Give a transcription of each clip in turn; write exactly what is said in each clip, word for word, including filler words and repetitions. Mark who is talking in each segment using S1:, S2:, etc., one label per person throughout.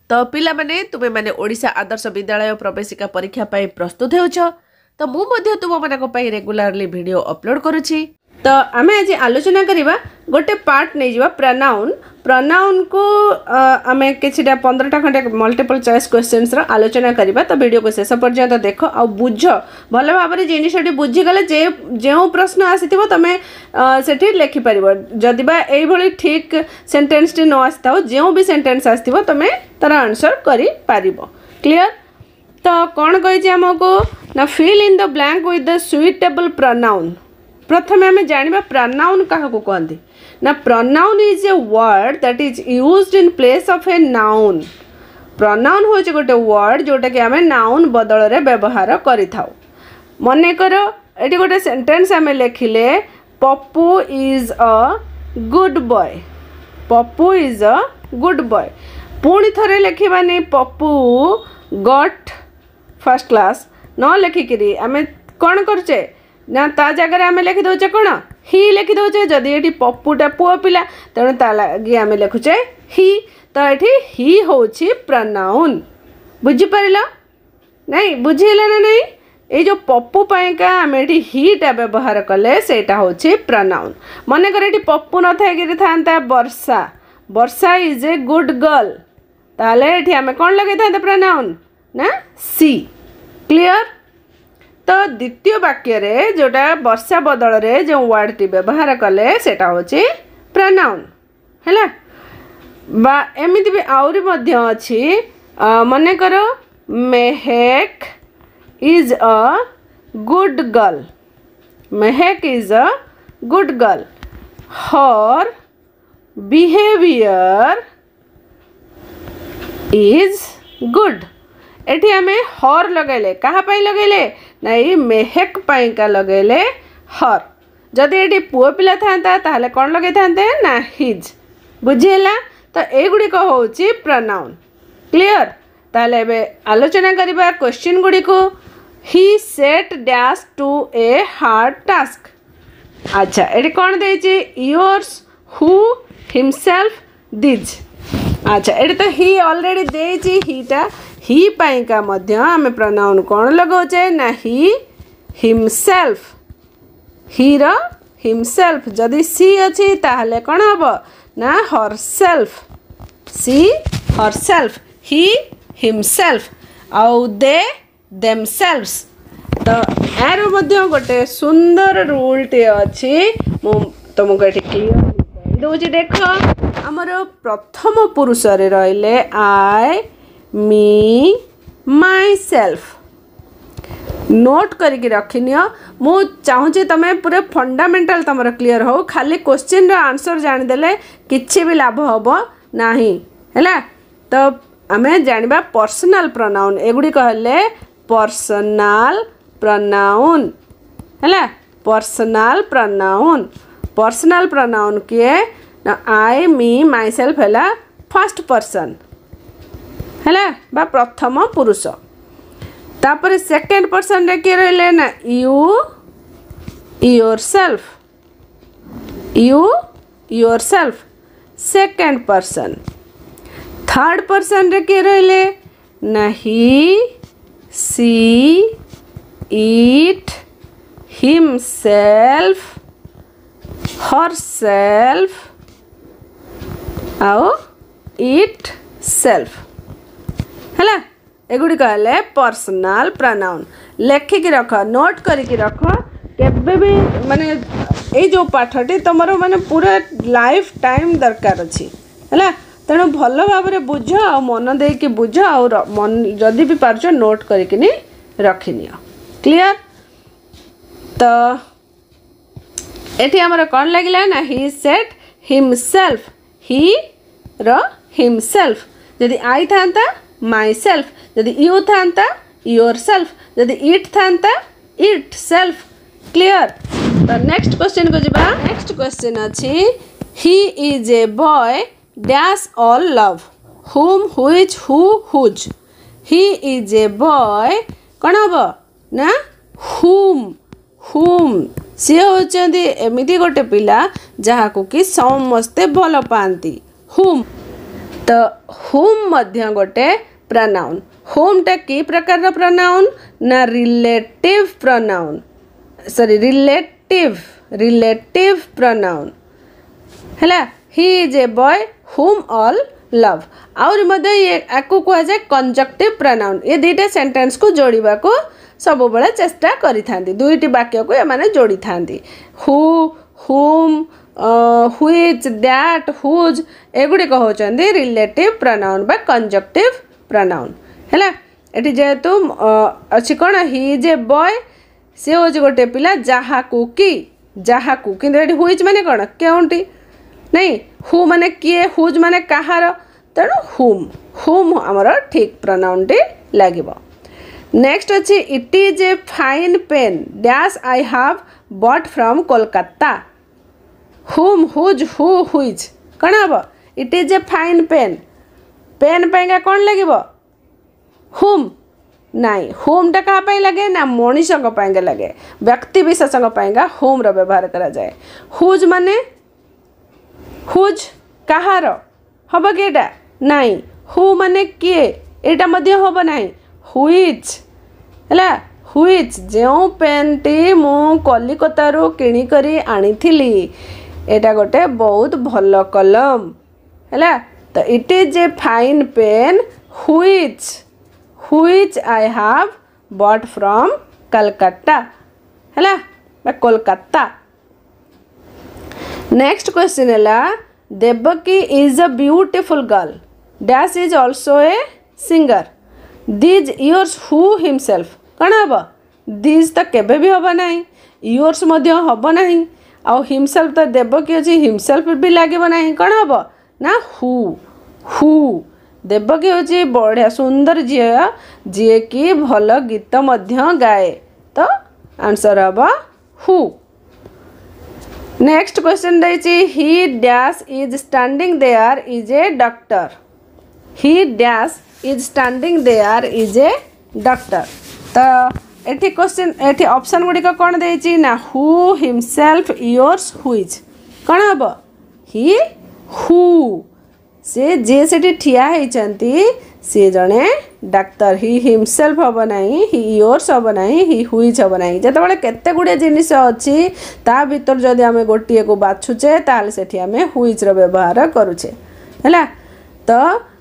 S1: तो पिला माने तुमे माने ओडिशा आदर्श विद्यालय प्रवेशिका परीक्षा पाई प्रस्तुत होछ तो मु मध्य तुम मानक पाई रेगुलरली वीडियो अपलोड करूची। तो आम आज आलोचना करवा गोटे पार्ट नहीं जावा प्रोनाउन प्रोनाउन को आम किछटा पंद्रह खंडे मल्टीपल चॉइस क्वेश्चंस रो आलोचना करवा। तो वीडियो को शेष पर्यंत देख आ बुझ भल भाव में जिनटी बुझीगले जे जो प्रश्न आसीथिबो तमे सेठी लिखि परिबो जदि बा एई भली ठीक सेंटेंस टी न आस्ताओ जो भी सेंटेंस आस्थिबो तमे तार आंसर करि पारिबो। क्लियर। तो कौन कही आमको ना fill in the blank with the suitable pronoun. प्रथम आम जाना प्रोनाउन क्या कहते ना pronoun is a word that is used in place of a noun. Pronoun हूँ गोटे वर्ड जोटा कि आम नाउन बदल रे व्यवहार करि थाउ। मने कर ये गोटे सेंटेंस आम लिखिले Pappu is a good boy. Pappu is a good boy. पुणी थरे लिखिबानी पप्पू गट फर्स्ट क्लास न लिखिकी आम कौन करचे ना ता जगह आम लिखि दौचे कौन ही लिखि दौचे। जदि ये पप्पूटा पुओ पिला तेणु ता लगी आम लिखुचे ही। तो ये ही हूँ प्रोनाउन। बुझीपार नहीं बुझेगा ना नहीं ये जो पप्पू पाइका आम ये हीटा व्यवहार कले सेटा हूँ प्रोनाउन। मन कर ये पप्पू न था Varsha. Varsha is a good girl ताले ये आम कौन लगे था प्रोनाउन ना सी। क्लियर। तो द्वितीय वाक्य रे जोटा वर्षा बदल रे जो वर्ड टी व्यवहार कले सेटा होची प्रोनाउन हैला। बा एमिति भी आउरी मध्य अछि मने करो Mehek is a good girl. Mehek is a good girl. Her behaviour is good. एठी हमें हर लगेले कहा पाई लगेले ना ये मेहेक पाई का लगेले हर। जदि ये पुओ पिला था ताहले कौन लगे था ना हिज। बुझीला। तो एगुड़ी हूँ प्रोनाउन। क्लियर। ताहले बे आलोचना करबा क्वेश्चन गुड़ी को he set dash to a hard task. अच्छा ये कौन देछि योर्स हु हिमसेल्फ दिज। अच्छा ये तो ही ऑलरेडी देछि हीटा ही पाइका मध्य आम प्रोनाउन कौन लगाऊचे ना ही हिमसेल्फ। ही रो हिमसेल्फ जदि सी अच्छी ताहले कौन हम ना herself. She herself he himself आउ दे देमसेल्व्स। तो यार मध्य गोटे सुंदर रूल टे अच्छी मु तुमको ये क्लियर दूसरी देख आमर प्रथम पुरुष रे रहिले आई मी माई सेल्फ। नोट करके रखिनियो। मु चाहूँगी तुम पूरे फंडामेंटल तुम क्लियर हो। खाली क्वेश्चन रो आंसर जानीदेले किछि भी लाभ हम नाही हैला। तो आम जानिबा पर्सनल प्रोनाउन एगुड़ी कहले पर्सनल प्रोनाउन हैला। पर्सनल प्रोनाउन पर्सनल प्रोनाउन किए ना आई मी माई सेल्फ हैला फर्स्ट पर्सन हैला बा प्रथम पुरुष। तापर सेकेंड पर्सन रे के रहले ना you yourself. You yourself second person. Third person रे के रहले ना he she it himself herself आओ इट सेल्फ हैला। एगुड़ी कहले पर्सनल प्रोनाउन। लेखिकी रख नोट करके रख केबे भी माने ए जो पाठटी तुमर माने पूरा लाइफ टाइम दरकार अछि हैला। तेणु भल भाव में बुझ आ मन दे कि बुझ आ मन जदि भी पार्छ नोट करके रखिनियो। क्लियर। तो एठी हमर कौन लगिला ना ही सेट हिमसेल्फ। ही रो हिमसेल्फ जदि आई था माई सेल्फ। जदि यू था योर सेल्फ। जदि इट था इट सेल्फ। क्लियर। तो नेक्स्ट क्वेश्चन को जबा। नेक्स्ट क्वेश्चन अच्छी he is a boy dash all love whom which who whose. He is a boy कौन हम ना हुम हुम सी होचंदी एमिति गोटे पिला जहाको कि समस्ते भल पाती हुम तो हुम मध्य गोटे प्रनाउन हुम टा की प्रकार प्रनाउन ना relative pronoun sorry relative relative pronoun हैला he is a boy whom all love आउरी मध्य ये आकु कह जाए कंजक्टिव प्रनाउन ये दुईटा सेंटेंस को जोड़िबा को सब बेले चेष्टा करि थांती दुईटी वाक्य को एमाने जोड़ी थांती who whom which that whose एगुड़ी कहउचंदी रिलेटिव प्रनाउन बा कंजक्टिव प्रनाउन हैला एठी जेहेतु अछि कोन ही इज ए बॉय से होज गोटे पिला जहा कुकी जहा कु किंतु एठी व्हिच माने कोन केउंटी नहीं हु माने किए हुज माने कहार तेणु हुम हुम आमर ठीक प्रनाउन टी लागिबो नेक्स्ट अच्छी it is a fine pen dash I have bought from Kolkata whom whose who which कौन हम it is a fine pen pen पाइगा कौन लगे हुम नाई हुम टा क्या लगे ना मनीष लगे व्यक्ति विशेष हुम रो व्यवहार करा जाए हुज माने हुज कहार हम कि एटा नाई हु माने किए एटा मध्य हम ना हुइज है हुइज जो पेन टी मु कलिकतारू किणिकरी आनीथिली एटा गोटे बहुत भल कलम है तो it is a fine pen which which I have bought from Calcutta है कोलकाता नेक्स्ट क्वेश्चन है Devaki is a beautiful girl dash is also a singer these yours who himself कौन हम दिज तो केबे भी हम ना इयर्स हम ना आउ हिमसेल्फ तो देवकी अच्छी हिमसेल्फ भी लगे ना कौन हम ना हु हु देवकी हूँ बढ़िया सुंदर झी जी कि भल गीत गाए तो आंसर हम हु नेक्स्ट क्वेश्चन रही he dash is standing there is a doctor he dash is standing there is a doctor तो एठी क्वेश्चन एठी ऑप्शन गुड़िक कौन देछि ना हु हिमसेल्फ योर्स हुइज कौन हम ही हु से जे सेठी ठिया होइचंती सी जड़े डाक्तर ही हिमसेल्फ हम ना ही योर्स हम ना ही हुइज हम ना जिते केते गुड़े जिनिस अच्छी ता भीतर जदि आम गोटे को बाछुचे ताल सेठी आम हुइज रो व्यवहार करुचे है तो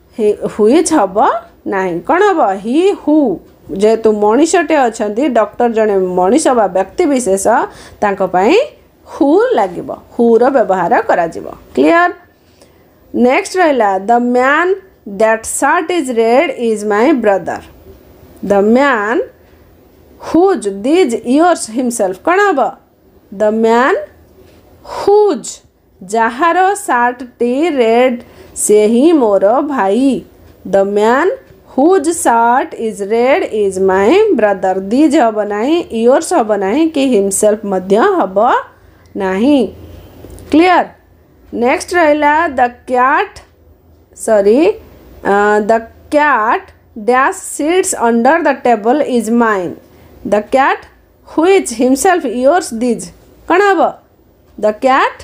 S1: हुइज हम ना कौन हम ही हु जेहेतु मनीषटे अच्छा डॉक्टर जड़े मनीष बा व्यक्ति विशेष तांको हु लगे हु रो व्यवहार करा जिवो क्लियर नेक्स्ट रहा the man that shirt is red is my brother the man whose these yours himself कौन हम द मैन हुज जार शार्ट टी रेड से ही मोर भाई the man whose shirt is red is my brother these हम ना इयर्स हम ना कि हिमसेल्फ हम ना क्लियर नेक्स्ट रहा the cat sorry the cat dash sits under the table is mine the cat which himself yours these कौन हम द कैट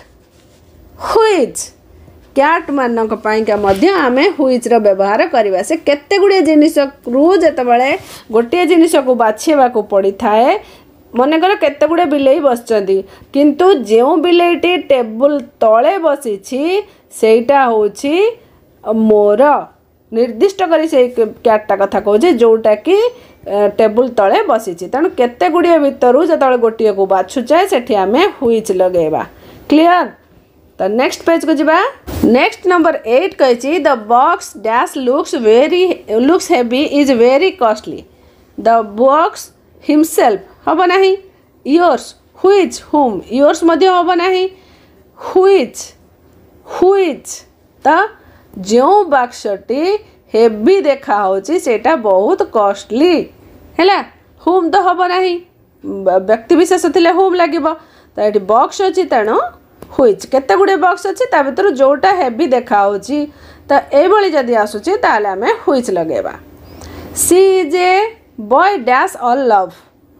S1: हुइज कैट मानक आम हुइज रो व्यवहार करवा से केते गुड़े जिनिस रु जेतबेले गोटे जिनिस को बाछेबा को पड़ी थाए मनकर केते गुड़े बिलेई बसचंदी किंतु जो बिलेईटी टेबुल तले बसी सेटा होची मोर निर्दिष्ट करी से कैटटा कथा कहूँ जोटा कि टेबुल तले बसी तेणु केते गुड़िए भितर जो गोटे को बाछुचे सेठी आम हुइज लगेबा क्लियर तो नेक्स्ट पेज को जीवा नेक्स्ट नंबर एट कही the box dash looks very looks heavy is very costly the box himself हम ना योर्स हुइज हुम योर्स मध्य हम ना हुइज हुइज तो जो बाक्सटी हेवी देखा होची सेटा बहुत कॉस्टली है हुम तो हम ना व्यक्ति विशेष थिले हुम लगे तो ये बॉक्स अच्छी तेणु हुइज केते गुड़े बॉक्स अच्छी ता भीतर जोटा हेवी देखा होची तो ये जदि आसूची ताले आमे हुइज लगेबा she is a boy dash all love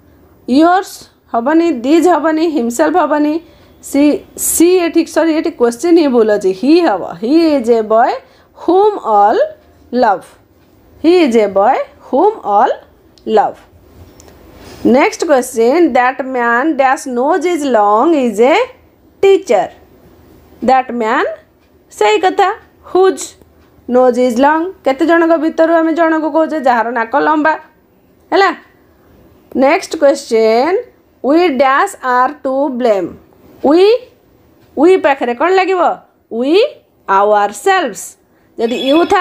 S1: yours हबनी दिज हबनी हिमसेल्फ हबनी सी सी ये ठीक सॉरी ये क्वेश्चन ही भूल अच्छी ही हम he is a boy whom all love. He is a boy whom all love. Next question, that man dash nose is long is a teacher. That man सही कथा, whose nose is long. केते जनक भितर आम जनक कहे jar नाक लंबा है. Next question, we dash are to blame. we we पाखरे कौन लगे? we ourselves. यदि you था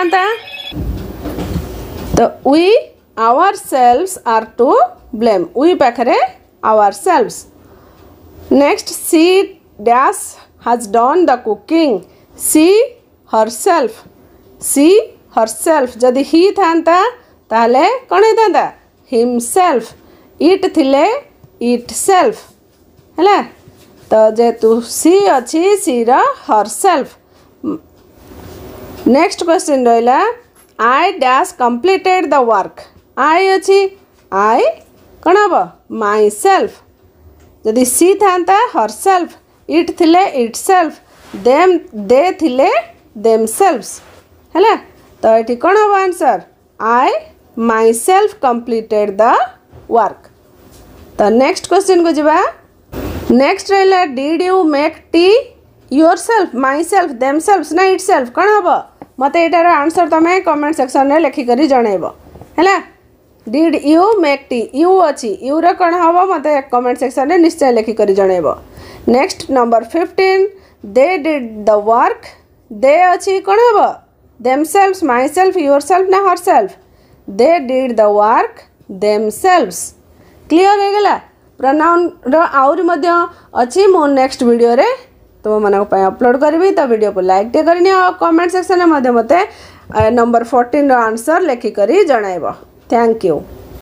S1: तो we ourselves are to blame. we पाखरे ourselves. Next, she dash has done the cooking. she herself. she herself. जदि he था ताले कौन होता? himself. it थिले itself है. तो जेतु she अच्छी she रा herself. नेक्स्ट क्वेश्चन रहा, I dash completed the work. I अच्छी I कौन हम? myself. यदि she था herself, it थिले itself, them they थिले themselves है. तो ये कौन हम answer? I myself completed the work. तो नेक्स्ट क्वेश्चन को जीवा. नेक्स्ट रहा, did you make tea yourself, myself, themselves ना itself कौन हम? मत यार आंसर तुम्हें कमेंट सेक्शन में लिखिक जनइब है. Did you make tea, you अच्छी यू रे कौन हम? मत कमेंट सेक्शन में निश्चय लिखिक जनइब. Next number fifteen, they did the work. They अच्छी कौन हम? देमसेल्व्स, माइसेल्फ, योरसेल्फ ना herself? They did the work themselves. Clear हो गला. प्रोनाउन रो आउरी मध्य अच्छी मो नेक्स्ट वीडियो रे तुम मन अपलोड करी. तो वीडियो को लाइक टे करनी और कमेंट सेक्शन में मते नंबर फोर्टीन रो आंसर लिखिक जनइब. Thank you.